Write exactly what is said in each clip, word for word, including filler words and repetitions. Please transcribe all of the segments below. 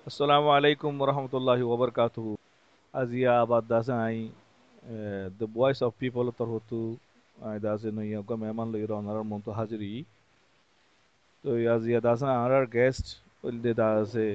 Assalamu alaikum warahmatullahi wabarakatuh. Azia abad dasa ai eh, the voice of people tor hotu ai dasa no yoga mehman lo iro onarar monto hajri. তো azia dasa arar guest ulde dasa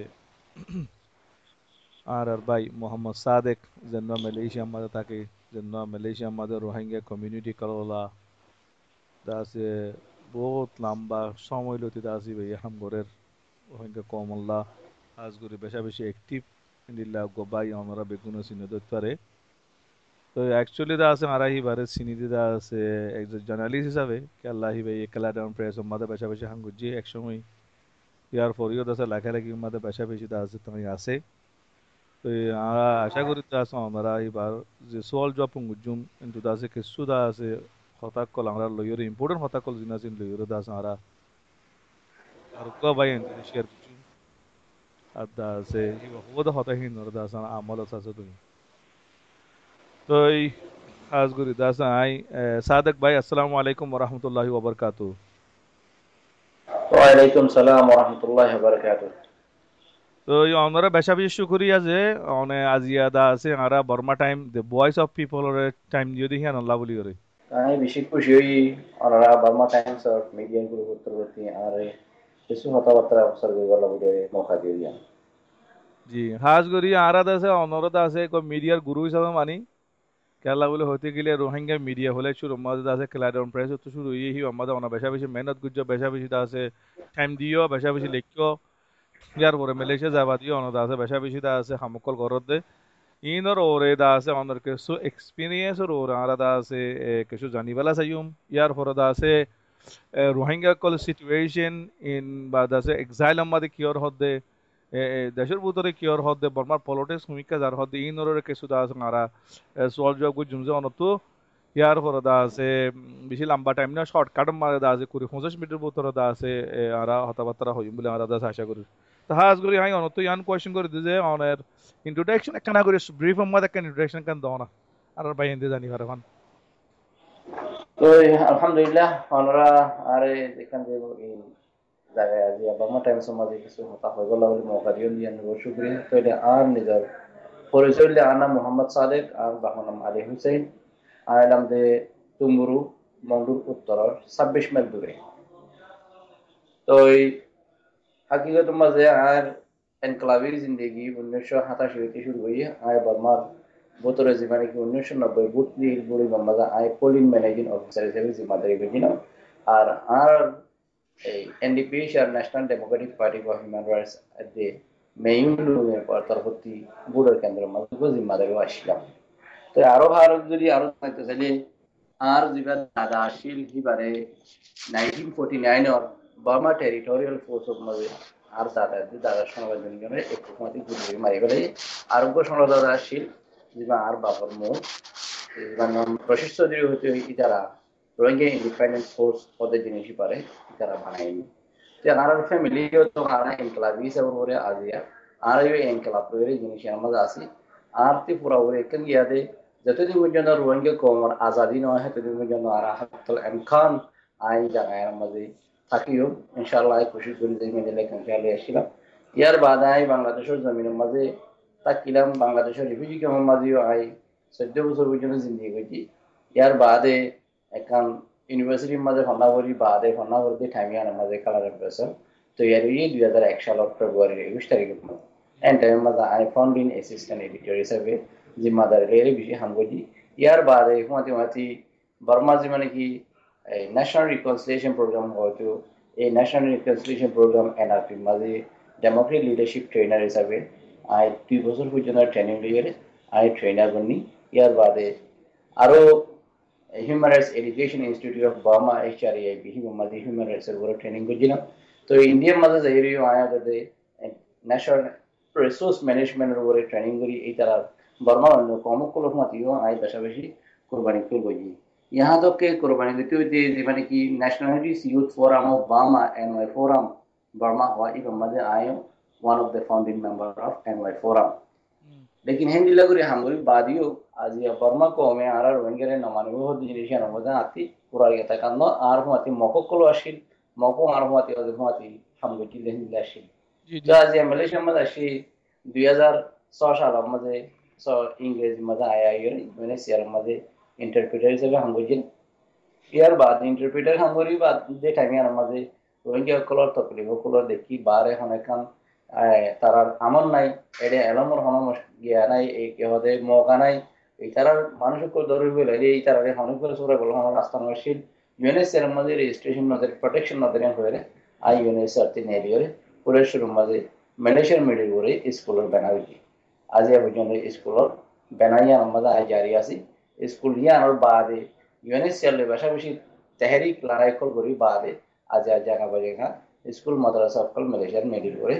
arar ভাই মোহাম্মদ সাদেক যেন Malaysia মাঝে থাকে যেন Malaysia মাঝে Rohingya community করলা দাসে বহুত লম্বা সময় লতি দাসি ভাই হাম ঘরের রোহিঙ্গা কমল্লা আজগুরি বেশা বেশি অ্যাক্টিভ ইন্দিল্লা গোবাই আমরা বেগুনো সিনে ধরতে পারে তো অ্যাকচুয়ালি দা আছে আরাহি বারে সিনিদি দা আছে একজন জার্নালিস্ট হিসাবে কে আল্লাহি ভাই একলা ডাউন প্রেস মাদে বেশা বেশি হাঙ্গুজি একসময় ইয়ার ফরিও দাসে লেখালেখি মাদে বেশা বেশি দা আছে তুমি আছে তো আমরা আশা করি দা আছে আমরা এবার যে সোয়াল জব পুঙ্গুজুম কিন্তু দা আছে কিছু দা আছে হঠাৎ কল আমরা লইয়র ইম্পর্টেন্ট হঠাৎ কল জিনা সিন লইয়র দা আছে আমরা আর কো ভাই এন্ড শেয়ার করছুম আর দা আছে ও দা হতা হিন দা আছে আমল আছে তুমি তো এই আজগুরি দা আছে আই সাদেক ভাই আসসালামু আলাইকুম ওয়া রাহমাতুল্লাহি ওয়া বারাকাতুহু ওয়ালাইকুম সালাম ওরহমতুল্লাহ বারকাত। তো এই আমরা বেশা বেশি শুকরিয়া যে অনে আজিয়া দা আছে আরা Burma Time the voice of people এর টাইম দিও দেখি আল্লাহ বলি করে আমি বেশি খুশি হই ওনারা Burma Times of media group উত্তরবর্তী আর কিছু কথাবার্তা অবসর করবার লাগে মৌকা দিয়ে দিয়ান। জি হাজ করি আরা দা আছে অনরদা আছে কো মিডিয়ার গুরু হিসাবে মানি কেলা বলে হতে গেলে রোহিঙ্গা মিডিয়া হলে শুরু মাঝে দা আছে ক্লাডন প্রেস তো শুরু এই হি আমাদের অনা বেশা বেশি মেহনত গুজ্জ বেশা বেশি দা আছে টাইম দিও বেশা বেশি লেখিও ইয়ার পরে মালয়েশিয়া যাবা দিও অনা দা আছে বেশা বেশি দা আছে হামকল ঘরত দে ইনর ওরে দা আছে অনর কিছু এক্সপিরিয়েন্স ওর ওর আরা দা আছে কিছু জানিবেলা চাইম ইয়ার পরে দা আছে রোহিঙ্গা কল সিচুয়েশন ইন বা দা আছে এক্সাইল আমাদের কিয়র হদে দেশের ভিতরে কিয়র হদে বর্মার পলিটিক্স ভূমিকা যার হদে ইনর কিছু দা আছে আরা সলভ জব জুমজে অনত ইয়ার পরে দা আছে বেশি লম্বা টাইম না শর্টকাট মারে দা আছে কুড়ি পঞ্চাশ মিনিটের ভিতরে দা আছে আরা হতাবার্তা হইম বলে আরা দা আশা করি তা হাজ করি হাই অনত ইয়ান কোয়েশ্চন করে দিছে অনের ইন্ট্রোডাকশন একখানা করে ব্রিফ আমাদের একটা ইন্ট্রোডাকশন কেন দাও না আর ভাই হিন্দি জানি পারে এখন তো আলহামদুলিল্লাহ ওনারা আর যেখান যে এই জায়গায় আজি বার্মা টাইমসের মাঝে কিছু কথা হয়ে গেল বলে মৌকা দিয়ে দিয়ান শুক্রিয়া। তো এটা আর নিজের পরিচয় হইলে আর নাম মোহাম্মদ সাদেক আর বাবার নাম আলী হুসেন আর এলাম যে তুমুরু মন্ডুর উত্তরের ছাব্বিশ মাইল দূরে। তো এই হাকিকত মাঝে আর এনক্লাভের জিন্দগি উনিশশো সাতাশি হইতে শুরু হই আয় বর্মার বোতরে জিমানে কি উনিশশো নব্বই বুটলির বুড়ি মামলা আয় পোলিং ম্যানেজিং অফিসার হিসেবে জিম্মাদারি করেছিলাম। আর আর এই এনডিপিএস আর national democratic party for human rights যে মেইন লুমের পর তরফতি বুড়ের কেন্দ্রের মাঝে জিম্মাদারিও আসছিলাম। তো আরো ভালো যদি আরো থাকতে চাইলে আর যেবার দাদা আসিল হিবারে নাইনটিন ফোর্টি নাইনের বার্মা টেরিটোরিয়াল ফোর্স অফ মাঝে আর দাদা দাদার সমাজ একটু মাতি গুলি মারি ফেলে আরোগ্য সনদাদা আসিল যেবা আর বাবার মুখ যেবার প্রশিষ্ট চৌধুরী হতে ইতারা রোহিঙ্গা ইন্ডিপেন্ডেন্ট ফোর্স পদে জিনিসই পারে ইতারা বানায়নি। যে আর ফ্যামিলিও তো আর এনক্লাভ হিসাবে করে আজিয়া আর এই এনক্লাভ তৈরি জিনিস আমার মাঝে আসি আর তি পুরা ওরে কেন গিয়াদে যতদিন পর্যন্ত রোহিঙ্গা কমর আজাদি নয় ততদিন পর্যন্ত আর হাতল এমখান আই জায়গায় মাঝে থাকিও ইনশাআল্লাহ খুশি করি যে মেয়েদের লেখালে আসছিলাম। ইয়ার বাদ আই বাংলাদেশের জমিনের মাঝে থাকিলাম বাংলাদেশের রিফিউজি ক্যাম্পের মাঝেও আই চোদ্দ বছর পর্যন্ত জিন্দি করছি। ইয়ার বাদে এখন ইউনিভার্সিটির মাঝে ফন্নাবরি বাদে ফন্নাবরিতে ঠামিয়ানের মাঝে কালার প্রফেসর তো ইয়ার দুই হাজার এক সালের ফেব্রুয়ারির একুশ তারিখের এন টাইমের মাঝে আই ফাউন্ডিং অ্যাসিস্ট্যান্ট এডিটর হিসাবে জিম্মাদারি লেরে বেশি হামগজি। ইয়ার বাদে হুমাতি হুমাতি বর্মা যে মানে কি এই ন্যাশনাল রিকনসিলিয়েশন প্রোগ্রাম হয়তো এই ন্যাশনাল রিকনসিলিয়েশন প্রোগ্রাম এনআরপির মাঝে ডেমোক্রেটিক লিডারশিপ ট্রেনার হিসাবে আই দুই বছর পর্যন্ত ট্রেনিং লিয়ে আই ট্রেনার বনি। ইয়ার বাদে আরো human rights education institute of Burma HRAIB human মাঝে হিউম্যান রাইটসের উপরে ট্রেনিং করছিলাম। তো ইন্ডিয়ার মাঝে যাই আয়া যাতে ন্যাশনাল রিসোর্স ম্যানেজমেন্টের উপরে ট্রেনিং করি এই তারা বর্মা অন্য কমকল মাতিও আই বেশি কোরবানি করব। यहाँ तक के कुर्बानी देते हुए মানে কি nationalities youth forum of Burma NY forum Burma হওয়া ইভেন মাঝে I am one of the founding member of NY forum. लेकिन हिंदी लगरी हमगरी बादियो आज ये बर्मा को में आरा रोहिंग्या नमाने वो जिनिस नमदा आती पूरा ये तक न आर हुआती मको कोलो आशिल मको आर हुआती अदर हुआती हमगरी हिंदी आशिल জি জি जो आज ये मलेशिया में आशी দুই হাজার ছয় সালের মাঝে ইংরেজি মাঝে আয়া ইউএনএইচসিআর মাঝে ইন্টারপ্রিটার হিসেবে হাঙ্গুজিল ইয়ার বাদ ইন্টারপ্রিটার হাঙ্গুরি বাদ যে টাইমে আর মাঝে রোহিঙ্গা সকলের তকলিফ সকলের দেখি বার এখন এখন তারার আমল নাই এটা এলমর হনম গিয়া নাই এই কেহদে মৌকা নাই এই তারার মানুষ ধরে বলে এই তারার হনক করে সরে বলে আমার রাস্তা নশীল ইউএনএইচসিআর মাঝে রেজিস্ট্রেশন নদের প্রোটেকশন নদের হয়ে আই ইউএনএইচসিআর তিন এরিয়ারে পুরেশ্বর মাঝে মালয়েশিয়ার মিডিল করে স্কুলের ব্যানার আজি পর্যন্ত স্কুলের ব্যানারিয়া আমাদের আই জারি আছে স্কুল ইয়ানোর বাদে ইউএনএইচসিআর পাশাপাশি তেহরিক লড়াই করি বাদে আজ আজ জায়গা বাজেগা স্কুল মাদ্রাসা সকল মালয়েশিয়ার মিডিল করে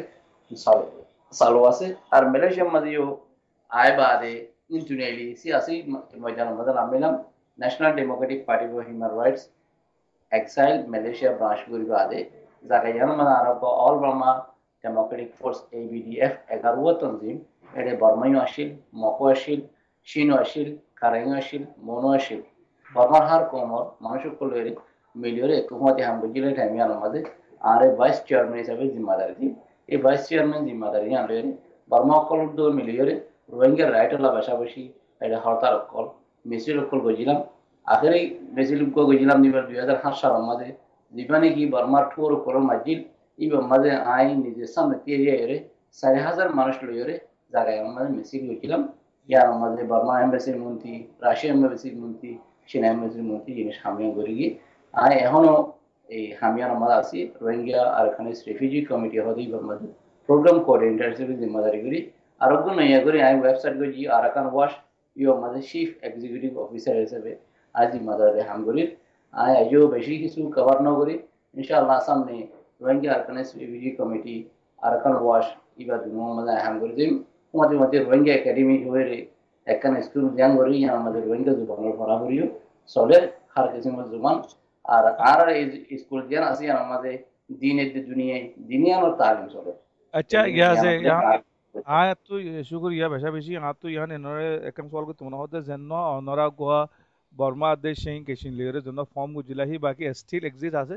চালু আছে আর মালয়েশিয়ার মাঝেও আয় বাদে ইন্টুনেলি সিয়াসি ময়দানের মধ্যে নামিলাম national democratic party for human rights exile Malaysia branch করি বাদে জায়গা মানে আরব all Burma democratic force ABDF এগারো তনজিম এডে বর্মাইও আসিল মকো আসিল চীনও আসিল কারাইও আসিল মনো আসিল বর্মার হার কমর মানুষের কলের মিলিয়রে কুমাতি হাম বুঝিলে টাইমে আমাদের আর ভাইস চেয়ারম্যান হিসাবে জিম্মাদারি দিই এই ভাইস চেয়ারম্যান জিম্মাদারি আনলে বর্মা অকল মিলিয়রে রোহিঙ্গার রাইট হলা পাশাপাশি এটা হরতাল অকল মিছিল অকল গজিলাম আখেরে মিছিল গজিলাম নিবার দুই হাজার সাত সালের মাঝে জীবানে কি বর্মার ঠোর অকল মাজিল ইবার মাঝে আই নিজের সামনে দিয়ে চারি হাজার মানুষ লইরে জায়গায় আমাদের মিছিল গেছিলাম ইয়ার আমাদের বর্মা এম্বাসির মন্ত্রী রাশিয়া এম্বাসির মন্ত্রী চীনা এম্বাসির মন্ত্রী জিনিস হামিয়া করে গিয়ে আয় এখনো এই হামিয়ার আমরা আছি রোহিঙ্গা আর এখানে রেফিউজি কমিটি হতেই আমাদের প্রোগ্রাম কোঅর্ডিনেটর হিসেবে জিম্মাদারি করি আরোগ্য নইয়া করে আমি ওয়েবসাইট করছি আরাকান ওয়াশ ইউ আমাদের চিফ এক্সিকিউটিভ অফিসার হিসেবে আজ জিম্মাদারি হাম করি আয় আজও বেশি কিছু কভার না করি ইনশাআল্লাহ সামনে রোহিঙ্গা আর এখানে রেফিউজি কমিটি আরাকান ওয়াশ ইবা দুনো আমাদের হাম করে দিই আমাদের মধ্যে রোহিঙ্গা একাডেমি হয়ে একখানে স্কুল জ্ঞান করি আমাদের রোহিঙ্গা যুবকের পড়া করিও চলে হার কিসিমের জুবান আর আর এই স্কুল জ্ঞান আছে আমাদের দিনের দুনিয়ায় দিনিয়ানোর তালিম চলে अच्छा यहाँ से यहाँ हाँ तो शुक्रिया बेशा बेशी हाँ तो यहाँ इन्होंने एक सवाल को तुमने होते जन्नो नरा गोवा बर्मा देश शें केशिन लेरे जन्नो फॉर्म गुजिला ही बाकी स्टिल एग्जिस्ट आसे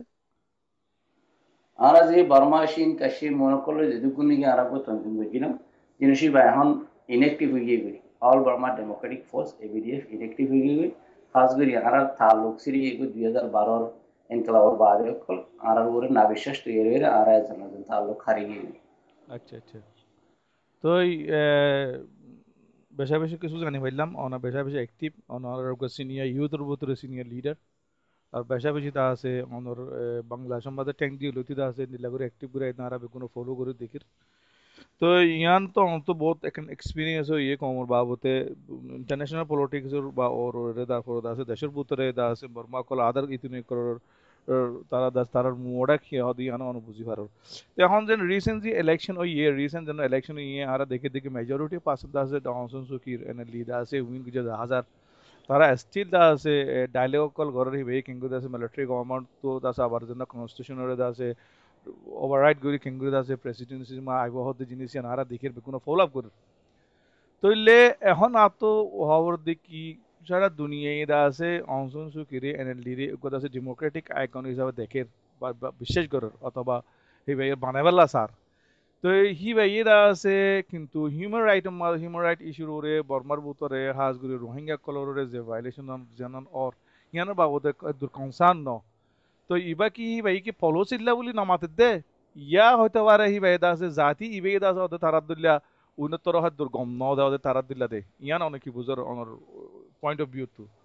आरा जे बर्मा शीन कशी मोनोकोलो जे दुकुनी के आरा को तंजुम गुजिला जिनसी बाहन इनेक्टिव हुई गई all Burma democratic force ABDF inactive हुई गई खास कर आरा तालुक सिरी को दो हज़ार बारह इनकलाब बाद कल आरा वो नाविशेष तो ये आरा जन तालुक खारी गई अच्छा अच्छा তো বেশা বেশি কিছু জানি পাইলাম অনা বেশা বেশি অ্যাক্টিভ অনার সিনিয়র ইউথের ভিতরে সিনিয়র লিডার আর বেশা বেশি তা আছে অনর বাংলা সংবাদে ট্যাঙ্ক দিয়ে লতি তা আছে নীলা করে অ্যাক্টিভ করে নারা বেগুনো ফলো করে দেখির তো ইয়ান তো অন্ত বহুত এখন এক্সপিরিয়েন্স হয়ে ইয়ে কমর বাবতে ইন্টারন্যাশনাল পলিটিক্স বা ওর রেদা ফরদা আছে দেশের ভিতরে দা আছে বর্মা কল আদার ইতিনে করর তারা দাস তারার মোড়া খেয়ে হদি আনো অনু বুঝি পারো এখন যেন রিসেন্টলি ইলেকশন ওই ইয়ে রিসেন্ট যেন ইলেকশন ইয়ে আর দেখে দেখে মেজরিটি পার্সেন্ট আছে অংশন সুকির এনে লিডার আছে উইন গুজে হাজার তারা স্টিল দা আছে ডায়লগ কল ঘরের হিবে কিংগু আছে মিলিটারি গভর্নমেন্ট তো দাস আবার জন্য কনস্টিটিউশনের দা আছে ওভাররাইড করি কিংগু আছে প্রেসিডেন্সি মা আইব হতে জিনিস আরা দেখে কোনো ফলো আপ করে তইলে এখন আতো হওয়ার দেখি সারা দুনিয়ায় দা আছে অংশন সুকিরে এনএলডি রে কথা আছে ডেমোক্রেটিক আইকন হিসাবে দেখে বা বিশেষ করে অথবা এই ভাই বানাবেলা স্যার তো হি ভাই দা আছে কিন্তু হিউম্যান রাইট হিউম্যান রাইট ইস্যুর ওরে বর্মার ভিতরে হাজগুড়ি রোহিঙ্গা কলরে যে ভাইলেশন জানান অর ইয়ানোর বাবদে দূর কনসার্ন ন তো ইবা কি ভাই কি ফলো চিল্লা বলি নামাতে দে ইয়া হয়তো পারে হি ভাই দা আছে জাতি ইবে দা আছে ওদের তারাদুল্লাহ উন্নতর হাত দূর গম ন দেওয়া ওদের তারাদুল্লাহ দে ইয়ান অনেক কি বুঝার অনর পয়েন্ট অফ ভিউ তো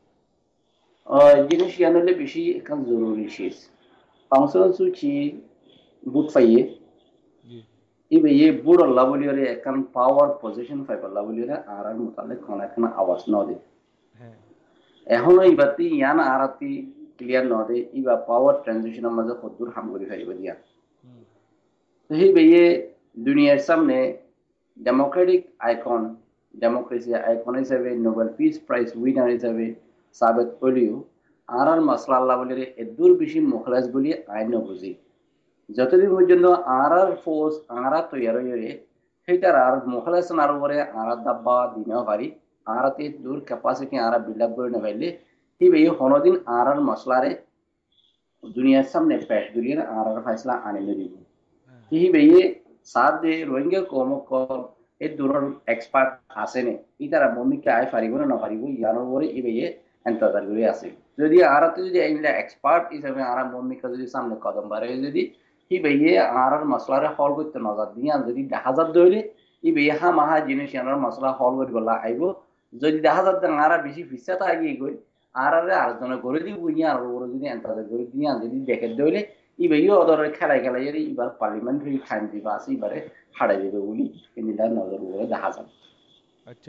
জিনিস ইয়ানলে বেশি এখন জরুরি শেষ ফাংশন সুচি বুট পাইয়ে ইবে ये बुड़ अल्लाह बोलियो रे एकन पावर पोजीशन फाइव अल्लाह बोलियो रे आरान मुताले कोन एकन आवाज न दे এখনো ইবাতি ইয়ান আরাতি ক্লিয়ার ন দে ইবা পাওয়ার ট্রানজিশনের মাঝে কতদূর হাম করে ফাইব দিয়া সেই বেয়ে দুনিয়ার সামনে ডেমোক্রেটিক আইকন ডেমোক্রেসি আইকন হিসেবে নোবেল পিস প্রাইজ উইনার হিসেবে সাবেত হলিও আর আর মাসলা আল্লাহ বলে এদূর বেশি মুখলাস বলি আইন বুঝি যতদিন পর্যন্ত আর আর ফোর্স আর আর তৈরি হয়ে সেইটার আর মুখলাস আর উপরে আর দাব্বা দিনেও পারি আরাতে দূর ক্যাপাসিটি আর বিল্ড আপ করে নেবাইলে হি বেয়ে হনদিন আর আর মশলারে দুনিয়ার সামনে পেশ করিয়ে আর আর ফয়সলা আনে দিব হি বেয়ে সাথ দে রোহিঙ্গা কম এই দূৰৰ এক্সপাৰ্ট আছে নে ই তারা ভূমিকা আই পারিব না না পারিব ইয়ানোর পরে ইবেয়ে এন্তজার করে আছে যদি আরাতে যদি এইগুলা এক্সপার্ট হিসেবে আরা ভূমিকা যদি সামনে কদম বাড়ে যদি ইবেয়ে আরার মশলারে হল করতে নজর দিয়া যদি দেখা যাত দইলে ইবেয়ে হা মাহা জিনিস ইয়ানোর মশলা হল করি বলা আইব যদি দেখা যাত আরা বেশি ফিসাতা আগিয়ে গই আরারে আরেকজনে করে দিব ইয়ার ওরে যদি এন্তজার করে দিয়া যদি দেখে দইলে ইবেয়ে ওদরের খেলাই খেলাই এবার পার্লামেন্টারি টাইম দিবা আছে এবারে হারাই দেবে বলি ইন্দিলার নজর উপরে দেখা যাবে আচ্ছা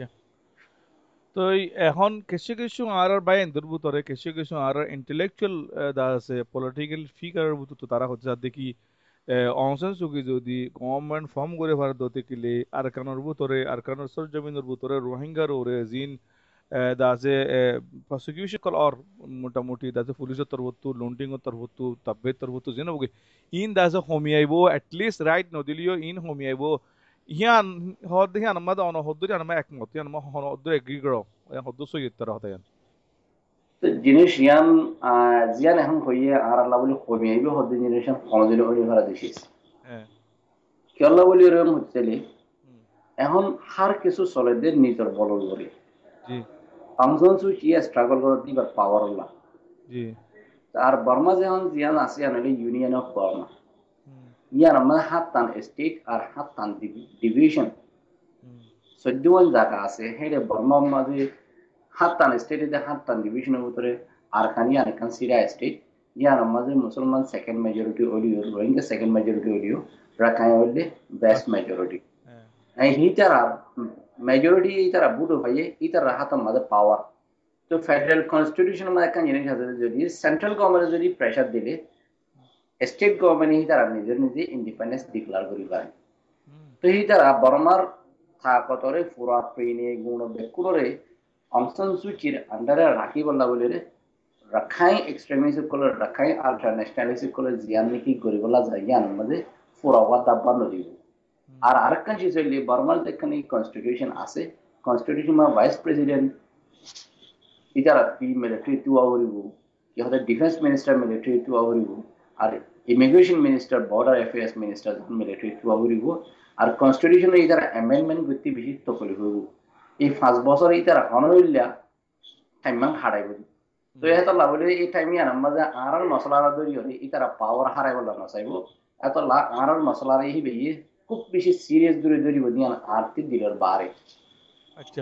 তো এখন কিছু কিছু আর বাই এন্তর্ভুতরে কিছু কিছু আর ইন্টেলেকচুয়াল দা আছে পলিটিক্যাল ফিগারের ভিতর তো তারা হচ্ছে দেখি অংশন সুকি যদি গভর্নমেন্ট ফর্ম করে ভারত হতে কিলে আর কানোর ভিতরে আর কানোর সরজমিনের ভিতরে রোহিঙ্গার ওরে জিন দা আছে প্রসিকিউশন কল আর মোটামুটি দা আছে পুলিশের তরফতু লুন্টিংয়ের তরফতু তাব্বের তরফতু যেন বগে ইন দা আছে হোমিয়াইবো অ্যাটলিস্ট রাইট নদিলিও ইন হোমিয়াইবো হিয়ান হদ হিয়ান মাদা অন হদ্দুরি আনমা একমত হিয়ান মা হন হদ্দুরি এগ্রি করো হদ্দু সই তরা হতায়ান তো জিনিস ইয়ান জিয়ান এখন হইয়ে আর আল্লাহ বলি হোমিয়াইবো হদ্দু জিনিস কোনদিন ওই ভাড়া দিছিস হ্যাঁ কি আল্লাহ বলি এরকম হচ্ছে এখন হার কিছু চলে দে নিজের বলল করে জি অংশন সুচি স্ট্রাগল করে দিবার পাওয়ার আল্লাহ জি আর বর্মা যেমন জিয়ান আসিয়ান হইলে ইউনিয়ন অফ বর্মা ইয়ার আমার হাত টান স্টেট আর হাত টান ডিভিশন চোদ্দন জায়গা আছে হেরে বর্মা মাঝে হাত টান স্টেটে হাত টান ডিভিশনের ভিতরে আর খানি আরেকখান সিরা স্টেট ইয়ার মাঝে মুসলমান সেকেন্ড মেজরিটি হলিও রোহিঙ্গা সেকেন্ড মেজরিটি হলিও রাখাই হইলে বেস্ট মেজরিটি হি তারা মেজরিটি এই তারা বুটো ভাইয়ে এই তারা হাতের মাঝে পাওয়ার তো ফেডারেল কনস্টিটিউশন মাঝে একটা জিনিস আছে যদি সেন্ট্রাল গভর্নমেন্ট যদি প্রেসার দিলে স্টেট গভর্নমেন্ট হি তারা নিজের নিজে ইন্ডিপেন্ডেন্স ডিক্লার করি পারে তো হি তারা বর্মার থাকতরে পুরা পেনে গুণ বেকুরে অংশন সুচির আন্ডারে রাখি বললা বলে রাখাই এক্সট্রিমিস্ট কলে রাখাই আলট্রা ন্যাশনালিস্ট কলে জিয়ান নাকি করি বলা যায় জ্ঞান মাঝে পুরা ওয়া দাব্বা নদী আর আরেকটা জিনিস হইলে বর্মার যেখানে কনস্টিটিউশন আছে কনস্টিটিউশন মা ভাইস প্রেসিডেন্ট ইতারা পি মিলিটারি টু আওরিব ইহতে ডিফেন্স মিনিস্টার মিলিটারি টু আওরিব আর immigration minister border affairs minister military টু আওরিব আর কনস্টিটিউশনে ইতারা অ্যামেন্ডমেন্ট করতে বেশি তো করে হইব এই পাঁচ বছর ইতারা অনইল্লা টাইম হারাইব তো এত লাভ হলে এই টাইমে আর মাঝে আর মশলার দরি হলে ইতারা পাওয়ার হারাই বলা নচাইব এত লা আর মশলার এই বেয়ে খুব বেশি সিরিয়াস দূরে দূরে বদিয়ান আর্থিক দিলের বাড়ে আচ্ছা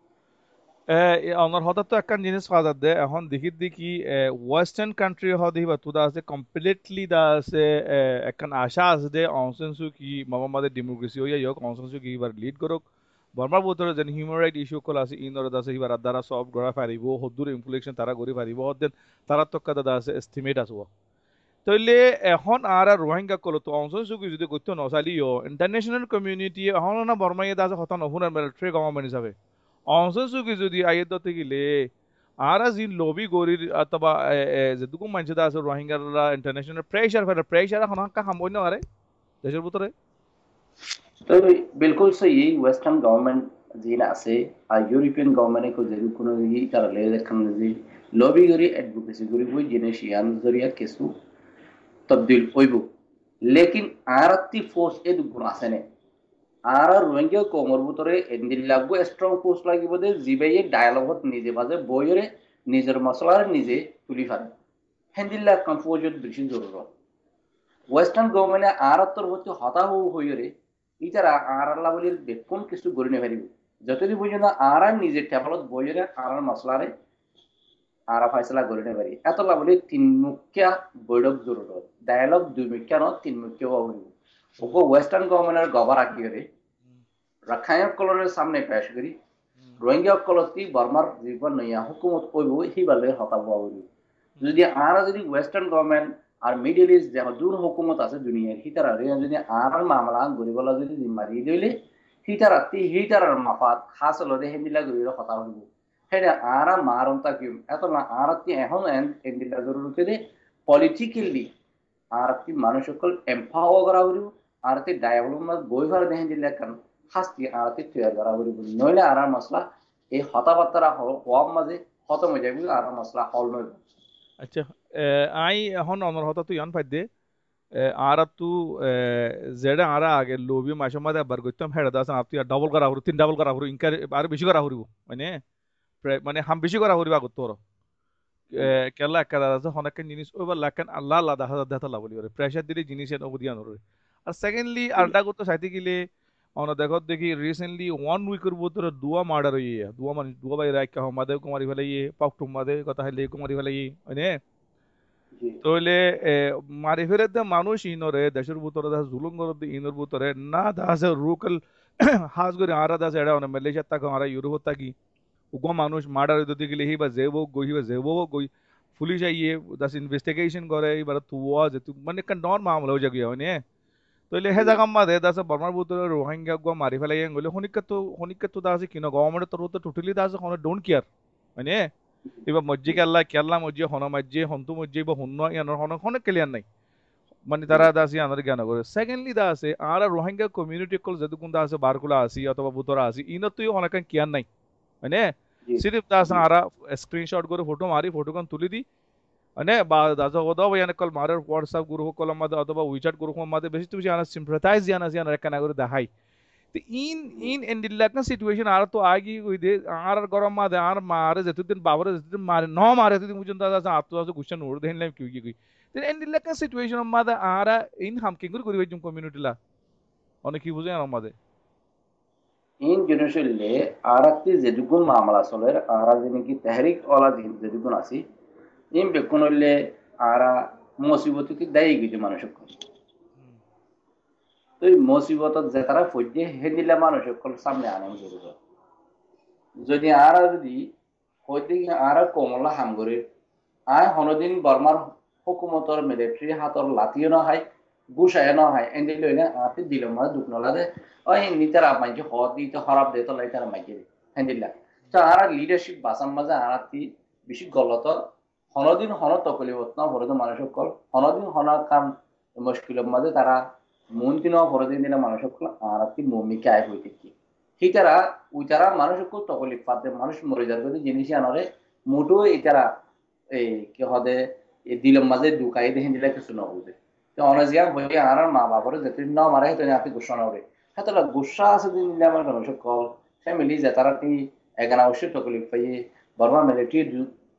আমার হঠাৎ তো একটা জিনিস পাওয়া যাচ্ছে এখন দেখি দেখি ওয়েস্টার্ন কান্ট্রি হওয়া দেখি তো আছে কমপ্লিটলি দা আছে একখান আশা আছে যে অংশনসু কি মামা মাদের ডেমোক্রেসি হইয়া ইয়ক অংশনসু কি এবার লিড করক বর্মার ভিতরে যেন হিউম্যান রাইট ইস্যু কল আছে ইনর আছে এবার দ্বারা সব গড়া পারিব হদ্দুর ইনফ্লেকশন তারা করি পারিব হদেন তারা তক্কা দাদা আছে এস্টিমেট আসব তাইলে এখন আর রোহিঙ্গা কল তো অংশনসু কি যদি করতে নচালিও ইন্টারন্যাশনাল কমিউনিটি এখন না বর্মাইয়ে দা আছে হতা নহুনার মিলিটারি গভর্নমেন্ট হিসাবে অংশনসু কি যদি আইয়ে দতে গেলে আর যি লবি গরির অথবা যেটুকু মানুষ আছে রোহিঙ্গারা ইন্টারন্যাশনাল প্রেশার ফেলে প্রেশার এখন হাক্কা খামবই না আরে দেশের ভিতরে তো বিলকুল সহি ওয়েস্টার্ন গভর্নমেন্ট যে আছে আর ইউরোপিয়ান গভর্নমেন্ট কো যে কোনো ই তারা লে দেখান যে লবি গরি অ্যাডভোকেসি গরি বই জিনিস ইয়ান জরিয়া কেসু তবদিল হইব লেকিন আরতি ফোর্স এ দুগুণ আছে নে আর রোহিঙ্গা কমর ভিতরে এন্দিল লাগবো স্ট্রং ফোর্স লাগিব দে জিবাইয়ে ডায়ালগত নিজে বাজে বইরে নিজের মশলার নিজে তুলি ফারে হেন্দিল্লা কনফিউজন বেশি জরুরত ওয়েস্টার্ন গভর্নমেন্টে আর তোর হচ্ছে হতাহ হইরে ইতারা আর আল্লাহ বলির বেকুন কিছু গড়ি নে পারিব যতদিন পর্যন্ত আর নিজে টেবলত বইরে আর মশলারে আর ফাইসলা গড়ি নে পারি এত লাভ বলি তিন মুখ্যা বৈঠক জরুরত ডায়ালগ দুই মুখ্যা ন তিন মুখ্যা হইব ওকে ওয়েস্টার্ন গভর্নমেন্টের গভর আকিরে রাখায়ক কলরের সামনে পেশ করি রোহিঙ্গা কলতি বর্মার জীবন নইয়া হুকুমত কইব হিবালে হতাব হইব যদি আর যদি ওয়েস্টার্ন গভর্নমেন্ট আর মিডল ইস্ট যে দূর হুকুমত আছে দুনিয়ার হিতারা যদি আর মামলা গরিবলা যদি জিম্মারি দিলে হিতারা তি হিতারার মাফাত খাস লদে হেন্দিলা গরির কথা হইব হেডে আর মারন্তা কি এত না আর তি এখন হেন্দিলা জরুরত দে পলিটিক্যালি আর তি মানুষ সকল এম্পাওয়ার করা হইব আর তি ডেভেলপমেন্ট বই ভার দেহেন দিলে কান হাসতি আর তি তৈরি করা হইব নইলে আর মশলা এই হতাবার্তারা হওয়া মাঝে খতম হয়ে যাবে আর মশলা হল নইব আচ্ছা আই এখন অনর হতা তো ইয়ান ফাইদে आरा तू जेडे आरा आगे लोबी माशा मादे बरगुत्तम हेड दासन आप तू डबल करा हुरु तीन डबल करा हुरु इनका आर बेशी करा हुरु মানে মানে হাম বেশি করা হরিবা গো তোর কেলা কাদা আছে হনকে জিনিস ওবার লাকেন আল্লাহ আল্লাহ দেখা দেখা লাভ বলি প্রেসার দিলে জিনিসের অবদিয়ান হরে আর সেকেন্ডলি আলটা করতে চাইতে গেলে অন দেখো দেখি রিসেন্টলি ওয়ান উইকের ভিতরে দুয়া মার্ডার হইয়ে দুয়া মানে দুয়া বাই রাইকা হমাদে কুমারি ফেলাইয়ে পাকটুম মাদে কথা হইলে কুমারি ফেলাইয়ে মানে তাহলে মারি ফেরে দে মানুষ ইনরে দেশের ভিতরে দা জুলুম করে দে ইনর ভিতরে না দা আছে রুকল হাজ করে আরা দা এড়া মানে মালয়েশিয়া তাক আরা ইউরোপ তাকি উগো মানুষ মার্ডার হইতে গেলে হিবা জেবো গই হিবা জেবো গই পুলিশ আইয়ে দাস ইনভেস্টিগেশন করে এবার তুয়া যে মানে একটা নর মামলা হয়ে যাবে মানে তাহলে হে জায়গা মাদে দাস বর্মার ভিতরে রোহিঙ্গা গো মারি ফেলাই গেলে হনিকা তো হনিকা তো দাস কিনো গভর্নমেন্ট তোর তো টোটালি দাস হন ডোন্ট কেয়ার মানে এবার মসজি কেল্লা কেল্লা মসজি হন মসজি হন্তু মসজি বা হন্য ইয়ানোর হন হন ক্লিয়ার নাই মানে তারা দাসি আনার জ্ঞান করে সেকেন্ডলি দা আছে আর রোহিঙ্গা কমিউনিটি কল যদি কোন আছে বারকুলা আছে অথবা বুতরা আছে ইনো তুই অনেক কেয়ার নাই মানে সিরিফ দাস আরা স্ক্রিনশট করে ফটো মারি ফটো কান তুলি দি মানে বা দাস হদা ইয়ানে কল মারার হোয়াটসঅ্যাপ গ্রুপ কলম মাদে অথবা উইচ্যাট গ্রুপ মাদে বেশি তুমি জানা সিম্পাথাইজ জানা জানা রেকানা করে দেখাই তো ইন ইন এন্ডিল্লাক না সিচুয়েশন আর তো আগি ওই দে আর গরম মাদে আর মারে যেতদিন বাবরে যেতদিন মারে ন মারে যেতদিন পর্যন্ত দাস আত্ম দাস গুছন উড় দেন কি কি কি তো এন্ডিল্লাক না সিচুয়েশন মাদে আর ইন হামকিং করে করি জুম কমিউনিটি লা অনেক কি বুঝে আর মাদে in জনশৈলে আরাতি যেদুগুন মামলা চলে আরা যেনেকি তেহরিক ওলা যেদুগুন আছে ইন বেকুন হইলে আরা মুসিবতকে দায়ী কিছু মানুষ তো এই মুসিবত যে তারা ফজে হেদিলা মানুষ সামনে আনা জরুরি যদি আরা যদি হইতে আরা কমলা হাম করে আয় হনদিন বর্মার হুকুমতর মিলিটারি হাতর লাতিও না হয় গুছায় না হয় এন্ডি লইলে আতে দিল মানে দুঃখ নলাদে ওই নিতারা মাইকে হদ দিতে খারাপ দে তো লাইতারা মাইকে হেন্দিলা তো আরা লিডারশিপ বাসাম মাঝে আরাতি বেশি গলত হনদিন হন তকলিবত না বড় মানুষ সকল হনদিন হন কাম মুশকিলের মাঝে তারা মন্ত্রী না হরদিন দিলে মানুষ সকল আরাতি মমিকে আয় হইতে কি হিতারা ওই তারা মানুষ সকল তকলিফ পাতে মানুষ মরে যাবে জিনিস আনরে মোটো এটারা এই কি হদে এই দিলম মাঝে ঢুকাই দেখেন দিলে কিছু না বুঝে তো অনাজিয়া হয়ে আর মা বাবার যেতে না মারে তো আপনি ঘোষণা করে হ্যাঁ তাহলে গুসা আছে দিন দিলে আমার মানুষ সকল ফ্যামিলি যে তারা কি এগান অবশ্যই তকলিফ পাইয়ে বর্মা মিলিটারি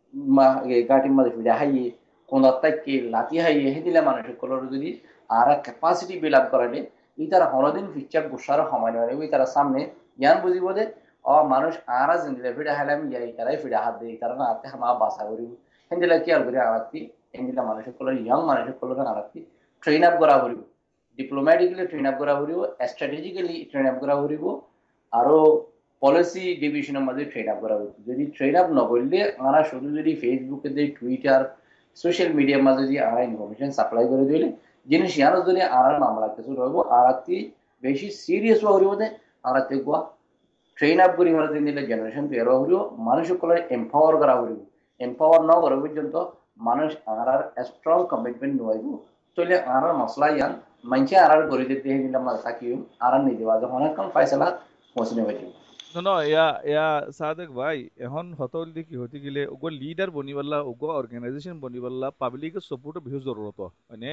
গাটির মাঝে ফিরে হাইয়ে কোন তাইকে লাতি হাইয়ে হে দিলে মানুষ সকলের যদি আর ক্যাপাসিটি বিল্ড আপ করালে এই তারা হনদিন ফিচার গুসার সময় নেবে ওই তারা সামনে জ্ঞান বুঝিব যে অ মানুষ আর জিনিলে ফিরে হাইলাম ইয়াই তারাই ফিরে হাত দেয় কারণ হাতে মা বাসা করিব হেন্দিলা কি আর করে আরাতি হেন্দিলা মানুষ সকলের ইয়ং মানুষ সকলের আরাতি ট্রেন আপ করা করিব ডিপ্লোম্যাটিক্যালি ট্রেন আপ করা করিব স্ট্র্যাটেজিক্যালি ট্রেন আপ করা করিব আরো পলিসি ডিভিশনের মধ্যে ট্রেন আপ করা করিব যদি ট্রেন আপ নকরলে আমরা শুধু যদি ফেসবুকে দিয়ে টুইটার সোশ্যাল মিডিয়ার মাঝে যদি আমরা ইনফরমেশন সাপ্লাই করে দিলে জিনিস ইয়ানো যদি আর মামলা কিছু রইব আরাতি বেশি সিরিয়াস হওয়া করিব যে আরাতি গোয়া ট্রেন আপ করি মানে দিলে জেনারেশন তৈরি করিব মানুষ সকলের এম্পাওয়ার করা করিব এম্পাওয়ার ন করা পর্যন্ত মানুষ আর স্ট্রং কমিটমেন্ট নইব তাহলে আর মশলা ইয়ান মানুষে আর করে দিতে দিলাম থাকি আর নিজে বাজে অনেকক্ষণ ফাইসলা পৌঁছে নেবে No, no, ya, ya, Sadak ভাই এখন হতল দি কি হতে গেলে ওগো লিডার বনিবাল্লা ওগো অর্গানাইজেশন বনিবাল্লা পাবলিক সপোর্ট বেশি জরুরত মানে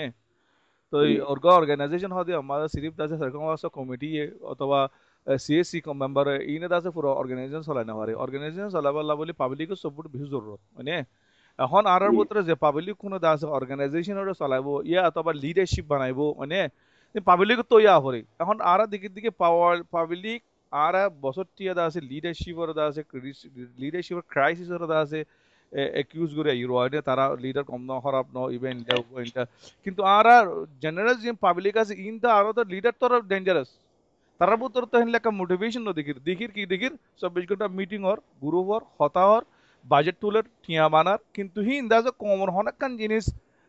তো এই ওগো অর্গানাইজেশন হদি আমাদের সিরিফ দাসে সরকার আছে কমিটি অথবা সিএসসি মেম্বার ইনে দাসে পুরো অর্গানাইজেশন চলাই না পারে অর্গানাইজেশন চলাবাল্লা বলি পাবলিক সপোর্ট বেশি জরুরত মানে এখন আর ভিতরে যে পাবলিক কোনো দাসে অর্গানাইজেশনের চলাইব ইয়া অথবা লিডারশিপ বানাইব মানে পাবলিক তো ইয়া হরে এখন আর দিকে দিকে পাওয়ার পাবলিক আর বছর টিয়া দা আছে লিডারশিপর দা আছে লিডারশিপর ক্রাইসিসর দা আছে একিউজ করে ইউরোয়াইডে তারা লিডার কম ন খারাপ ন ইভেন ইন্টা কিন্তু আর জেনারেল যে পাবলিক আছে ইন দা আর তো লিডার তো ডেঞ্জারাস তার ভিতর তো হেন লেখা মোটিভেশন ন দেখির দেখির কি দেখির চব্বিশ ঘন্টা মিটিং হর গ্রুপ হর হতা হর বাজেট তুলের টিয়া বানার কিন্তু হিন দা যে কমর হনাকান জিনিস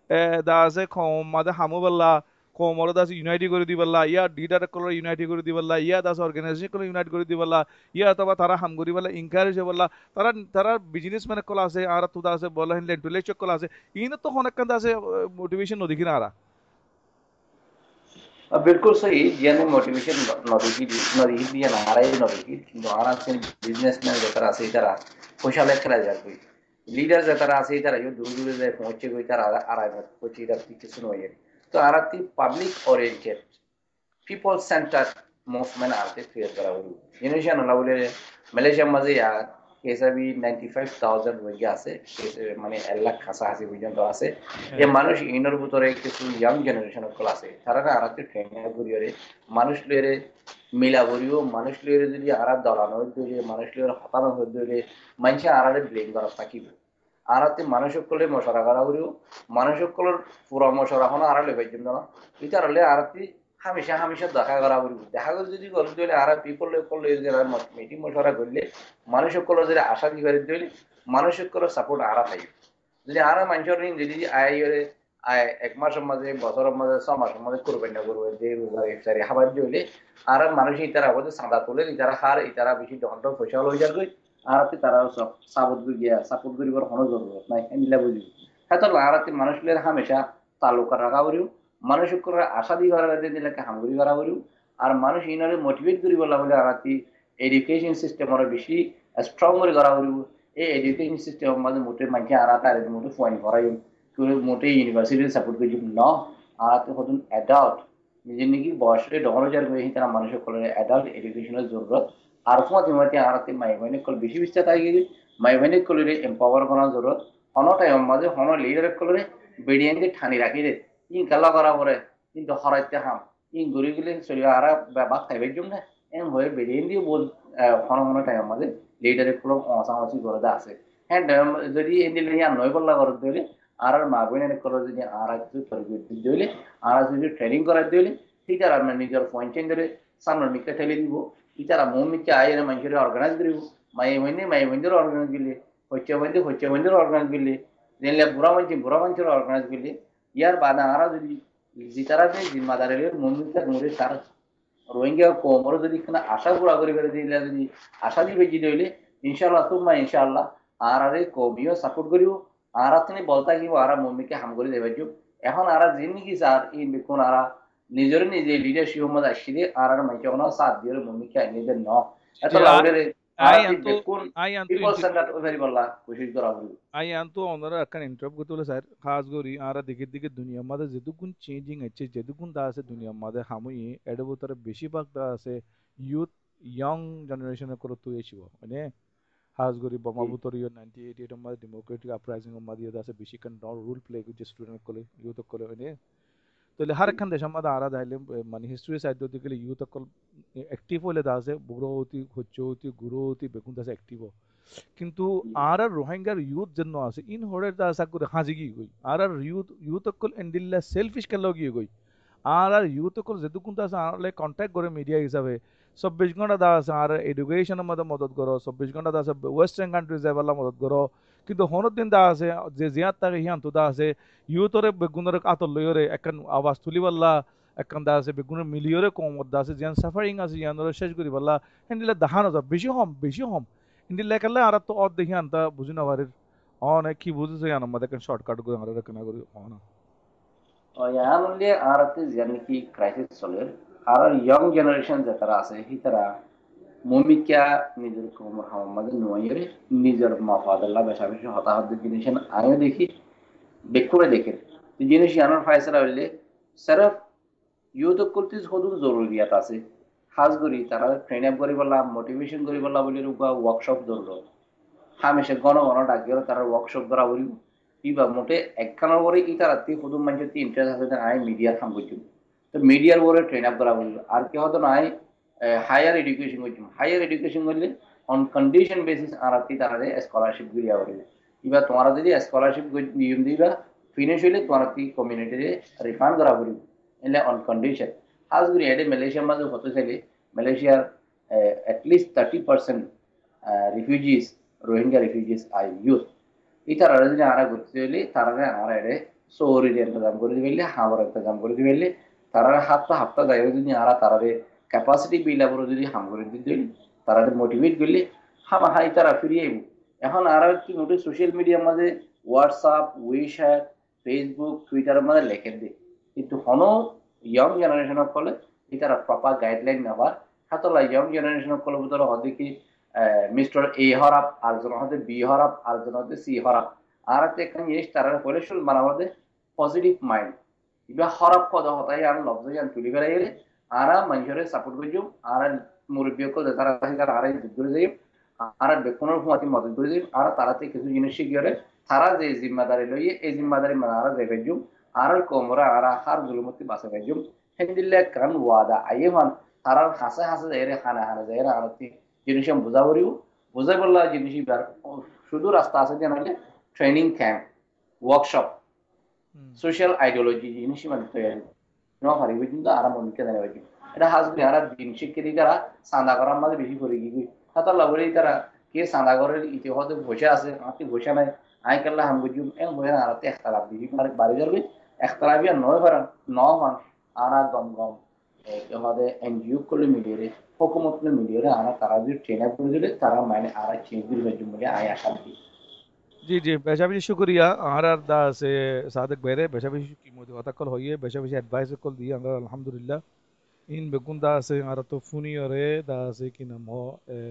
দা আছে কম মাদে হামুবাল্লা কমর দাস ইউনাইটি করে দিবাল্লা ইয়া লিডার কলর ইউনাইটি করে দিবাল্লা ইয়া দাস অর্গানাইজেশন কলর ইউনাইট করে দিবাল্লা ইয়া অথবা তারা হাম করি বলা ইনকারেজ হবল্লা তারা তারা বিজনেস ম্যান কল আছে আর তুদা আছে বলা হেন ইন্টেলেকচুয়াল কল আছে ইন তো অনেক কান্দা আছে মোটিভেশন নদিকি না আরা बिल्कुल सही जियाने मोटिवेशन नदिकी नदिकी दिया ना आराई नदिकी কিন্তু আর আছে বিজনেসম্যান যারা আছে তারা পয়সা লেখা যায় কই লিডার যারা আছে তারা ইউ দূর দূরে যায় পৌঁছে কই তারা আরাই পৌঁছে তার কিছু নয় তো আরাতি public oriented people centre movement আরতে ক্রিয়েট করা হলো ইন্দোনেশিয়া না বলে মালয়েশিয়ার মাঝে আর কেসাবি নাইনটি ফাইভ থাউজেন্ড রোহিঙ্গা আছে মানে এক লাখ কাছাকাছি পর্যন্ত আছে এই মানুষ ইনোর ভিতরে কিছু ইয়াং জেনারেশন গুলো আছে তারা আরাতে ট্রেনিং করিয়ে মানুষ লইরে মিলা করিও মানুষ লইরে যদি আরা দলানো হইলে মানুষ লইরে হতানো হইলে মানুষ আরারে ব্লেম করা থাকিব আরাতে মানুষ সকলে মশারা করা করিও মানুষ সকলের পুরো মশারা হনো আরা লেবাই জন্য ইতার হলে আরাতি হামেশা হামেশা দেখা করা করিব দেখা করে যদি করতে হলে আরা পিপল করলে মিটিং মশারা করলে মানুষ সকলের যদি আশা দিবারে দিলে মানুষ সকলের সাপোর্ট আরা থাকবে যদি আরা মানুষের যদি আয় আয় এক মাসের মাঝে বছরের মাঝে ছ মাসের মাঝে করবেন না করবে যে রোজা ইফতারি খাবার দিলে আর মানুষ ইতারা আমাদের সাদা তোলে ইতারা হার ইতারা বেশি দণ্ড পয়সা হয়ে যাবে আর তারা সব সাপোর্ট গিয়া সাপোর্ট করিবার কোনো জরুরত নাই এমনিলা বুঝি হ্যাঁ তো আর মানুষের হামেশা তালুকা রাখা করিও মানুষ করে আশা দিয়ে করা দিলে হামগুড়ি করা করিও আর মানুষ ইনারে মোটিভেট করি বলা বলে আর এডুকেশন সিস্টেম আরো বেশি স্ট্রং করে করা করিব এই এডুকেশন সিস্টেমের মাঝে মোটে মানুষ আর তার মোটে পয়েন্ট করাই মোটে ইউনিভার্সিটি সাপোর্ট করি ন আর হতুন অ্যাডাল্ট নিজের নাকি বয়সে ডগনজার করে তারা মানুষের করে অ্যাডাল্ট এডুকেশনের জরুরত আর তোমার তোমাতে আর মাই বহিনী কল বেশি বিশ্বাস থাকে গেছে মাই বহিনী কলরে এম্পাওয়ার করার জরুরত হন টাইম মাঝে হন লিডার কলরে বেড়িয়ে দিয়ে ঠানি রাখি দে ইন খেলা করা পরে কিন্তু হরাইতে হাম ইন ঘুরে গেলে চলে আর বাদ খাইবার জন্য এম হয়ে বেরিয়ে দিয়ে বল হন হন টাইম মাঝে লিডারের কোনো অসামাসি করে আছে হ্যাঁ যদি এদিন নয় বললা করে দিলে আর মা বোনের করে যদি আর কিছু তরবিয়ত দিলে আর যদি ট্রেনিং করার দিলে ঠিক আছে আপনার নিজের পয়েন্ট ধরে সামনের মিকটা ঠেলে দিব ইতারা মৌ মিকে আয়ের মানুষের অর্গানাইজ করিব মাই বন্ধে মাই বন্ধের অর্গানাইজ করলে হচ্ছে বন্ধে হচ্ছে বন্ধের অর্গানাইজ করলে দিলে বুড়া মানুষ বুড়া মানুষের অর্গানাইজ করলে ইয়ার বাদা আর যদি জিতারা যে জিম্মাদারের মন্দিরটা ঘুরে তার রোহিঙ্গা কোমর যদি আশা পুরা করে ফেলে দিলে যদি আশা দিবে যদি হইলে ইনশাল্লাহ তোমা ইনশাল্লাহ আর আরে কমিও সাপোর্ট করিব আর তিনি বলতা কি আর মম্মিকে হাম করে দেবে এখন আর জিন্দিগি স্যার এই দেখুন আর নিজের নিজে লিডারশিপ মধ্যে আসলে আর আর মাইকে কোনো সাথ দিয়ে মম্মিকে নিজের ন এত লাউডে আই আনতো আই আনতো পিপল সেন্টার ওভারি বললা কোশিশ করা বলি আই আনতো ওনারা একটা ইন্টারাপ্ট করতে হলো স্যার খাস করি আর দিকে দিকে দুনিয়ার মধ্যে যেটুকুন চেঞ্জিং আছে যেটুকুন দা আছে দুনিয়ার মধ্যে হামুই এডে ভিতরে বেশিরভাগ দা আছে ইউথ ইয়াং জেনারেশনের করে তুই এসিব মানে খাস করি ব্রহ্মপুত্র ইয়ে নাইনটি এইট এর মধ্যে ডেমোক্রেটিক আপরাইজিং এর মধ্যে আছে বেশি কান রোল প্লে করছে স্টুডেন্ট করে ইউথ করে মানে তাহলে হর একখান দেশের মধ্যে আলাদা হইলে মানে হিস্ট্রি সাইড দিকে গেলে ইউথ অকল অ্যাক্টিভ হইলে দা আছে বুড়ো হতি হচ্ছে হতি গুরু হতি বেগুন দাসে অ্যাক্টিভ কিন্তু আর আর রোহিঙ্গার ইউথ জন্য আছে ইন হরের দা আছে করে হাজি গই গই আর আর ইউথ ইউথ অকল এন্ডিল্লা সেলফিশ কেন লগি গই আর আর ইউথ অকল যেদুকুন আছে আর লে কন্টাক্ট করে মিডিয়া হিসাবে চব্বিশ ঘন্টা দা আছে আর এডুকেশনের মধ্যে মদত করো চব্বিশ ঘন্টা দা আছে ওয়েস্টার্ন কান্ট্রি যাইবালা মদত করো কিন্তু হনত দিন দা আছে যে জিয়াত থাকে হিয়ান্ত দা আছে ইউথরে বেগুনের আতর লইরে একখান আওয়াজ তুলিবাল্লা একখান দা আছে বেগুনের মিলিয়রে কমত দা আছে জিয়ান সাফারিং আছে জিয়ানরে শেষ করি পাল্লা হেন্ডিলে দাহানো যা বেশি হম বেশি হম হিন্দিলে কালে আর তো অদ দেখি আনতা বুঝি না পারির অনেক কি বুঝেছে জানো আমাদের একখান শর্টকাট করে আর রেকনা করি অনা ও ইয়ানলে আরতে জানি কি ক্রাইসিস চলে আর ইয়ং জেনারেশন যারা আছে হিতারা মমিকা নিজের কোমর হামাদের নয়রে নিজের মাফাদাল্লাহ বেশা বেশি হতাহত জিনিস আমিও দেখি বেকুরে দেখে জিনিস জানার ফায়সালা হইলে সিরফ ইউথ করতে হদুর জরুরিয়াত আছে খাস করি তারা ট্রেন আপ করি বললাম মোটিভেশন করি বললাম বলে ওয়ার্কশপ জরুরত হামেশা ঘন ঘন ডাকিও তারা ওয়ার্কশপ করা বলি কিবা মোটে একখানোর পরে কি তারা হদুর মানুষের ইন্টারেস্ট আছে আই মিডিয়ার কাম করছি তো মিডিয়ার পরে ট্রেন আপ করা বলি আর কি হতো নাই হায়ার এডুকেশন করছি হায়ার এডুকেশন করলে অন কন্ডিশন বেসিস আর কি তারা স্কলারশিপ গুলিয়া করবে এবার তোমারা যদি স্কলারশিপ নিয়ম দিবা ফিনিশ হইলে তোমার কি কমিউনিটিতে রিফান্ড করা বলি এলে অন কন্ডিশন খাস করে এডে মালয়েশিয়ার মাঝে হতে চাইলে মালয়েশিয়ার at least thirty percent refugees Rohingya refugees আই ইউথ এই তারা যদি আরা করতে হইলে তারা আরা এডে সৌরির ইন্তজাম করে দিবে হাওয়ার ইন্তজাম করে দিবে তারা হাফতা হাফতা যাই যদি আরা তারারে ক্যাপাসিটি বিল্ড আপ যদি হাম করে দিতে তারা মোটিভেট করলে হামা হাই তারা ফিরিয়ে আইব এখন আর কি মোটে সোশ্যাল মিডিয়ার মাঝে হোয়াটসঅ্যাপ উইশ্যাট ফেসবুক টুইটারের মাঝে লেখে দেয় কিন্তু হনো ইয়ং জেনারেশনের ফলে এই তারা প্রপার গাইডলাইন নেওয়ার হাতলা ইয়ং জেনারেশনের ফলে ভিতরে হতে কি মিস্টার এ হরাপ আরেকজন হতে বি হরাপ আরেকজন হতে সি হরাপ আর একটা জিনিস তারা পরিশুল মানে আমাদের পজিটিভ মাইন্ড ইবা খরাব পদ হতাই আর লব্জ ইয়ান তুলি বেড়াইলে আরা মানুষের সাপোর্ট করজুম আর মুরব্বী কো তারা তারা আরে করে যাই আর বেকুনোর হুমাতি মদত করে যাই আর তারাতে কিছু জিনিস শিখিয়ে তারা যে জিম্মাদারি লইয়ে এই জিম্মাদারি মানে আর যে বেজুম আর কোমরা আর হার জুলুমতি বাসা বেজুম হেন্দিল্লে কান ওয়াদা আইয়ে মান তারার হাসে হাসে যাইরে খানা খানা যাইরে আরতি জিনিস বুঝা করিও বুঝাই বললা জিনিস শুধু রাস্তা আছে যে নাহলে training camp workshop social ideology জিনিস মানে তৈরি ন হারি কিন্তু আরাম মনিকে জানা হইছে এটা হাসবে আর দিন শিক্ষিত যারা সাদা করার মাঝে বেশি করে গিয়ে হাতার লাগলে তারা কে সাদা ঘরের ইতিহাসে বসে আছে আপনি বসে নাই আই কাল্লা হাম বুঝুম এ বলে আর একটা লাভ দিবি বাড়ি যাবে একটা লাভ আর নয় পারেন ন মান আর গম গম আমাদের এনজিও করলে মিলিয়ে হুকুমত মিলিয়ে আর তারা যদি ট্রেন করে দিলে তারা মানে আর চেঞ্জ দিবে বলে আয় আশা করি जी जी बेशा बेशी शुक्रिया आर आर दा से सादक बेरे बेशा बेशी कीमती हता कल होइए बेशा बेशी एडवाइस कल दिए अंगर अल्हम्दुलिल्लाह इन बेकुन दा से आर तो फुनी अरे दा से कि नाम हो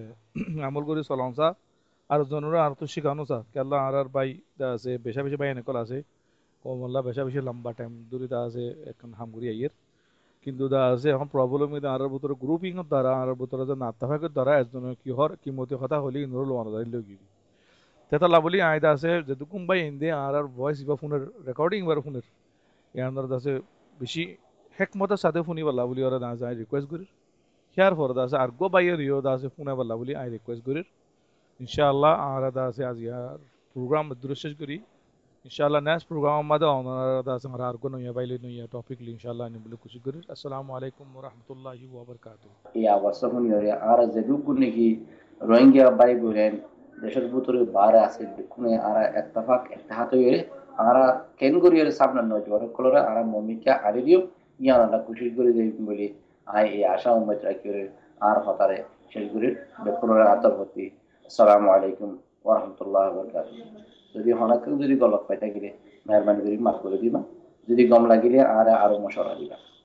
আমল করি চলাংসা আর জনরা আর তো শিখানো সা কে আল্লাহ আর আর ভাই দা আছে বেশা বেশি ভাই নকল আছে কমল্লা বেশা বেশি লম্বা টাইম দূরে দা আছে এখন হামগুড়ি আইয়ের কিন্তু দা আছে এখন প্রবলেম কিন্তু আর ভিতরে গ্রুপিং দ্বারা আর ভিতরে যে নাতাফাকের দ্বারা একজন কি হর কিমতি কথা হলি নুরুল ওয়ানাদারি লগি তেতা লাবলি আয়দা আছে যে দুকুম ভাই ইন্দে আর আর ভয়েস ইবা ফোনের রেকর্ডিং বার ফোনের ইয়ার দাসে বেশি হেকমতের সাথে ফোনি বলা বলি ওরা না যায় রিকোয়েস্ট করি শেয়ার ফর দাসে আর গো বাইয়ের ইও দাসে ফোনে বলা বলি আই রিকোয়েস্ট করি ইনশাআল্লাহ আর দাসে আজ ইয়ার প্রোগ্রাম দৃশ্যেস করি ইনশাআল্লাহ নেক্সট প্রোগ্রাম আমাদের অনার দাসে আর আর কোনো ইয়া বাইলে নইয়া টপিক লি ইনশাআল্লাহ নি বলে খুশি করি আসসালামু আলাইকুম ওয়া রাহমাতুল্লাহি ওয়া বারাকাতুহু ইয়া ওয়াসাফুন ইয়া আর যে দুকুন নাকি রোহিঙ্গা ভাই বলেন দেশের ভিতরে বাইরে আছে দেখুনে আর ইত্তেফাক ইত্তেহাদ হয়ে আর কেন করিয়ে সামনে নজর কলরা আর মমিকা আরে দিও ইয়ানা খুশি করে দেই বলি আই এই আশা উম্মত রাখি আর হতারে শেষ করে বেকুনরা আতর হতি আসসালামু আলাইকুম ওয়া রাহমাতুল্লাহি ওয়া বারাকাতুহু যদি হনাকে যদি গলত পাইতা গিরে মেহরবানি করে মাফ করে দিবা যদি গম লাগিলে আর আরো মশলা দিবা